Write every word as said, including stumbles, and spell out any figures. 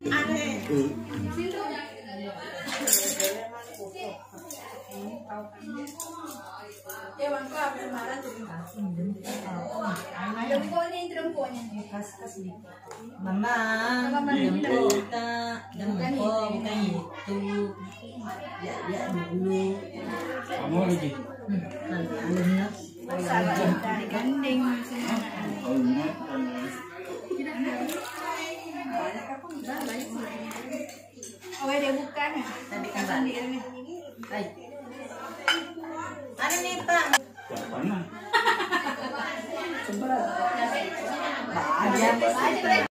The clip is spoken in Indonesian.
Mama, kita dan kau bukan itu. Ya, ya dulu. Kamu lagi? Alhamdulillah. Dari gandeng. Oh, ini. Oh, dia bukan. Tadi kan Sendiri. Hai. Ada nih Pak. Siapa nah? Ada.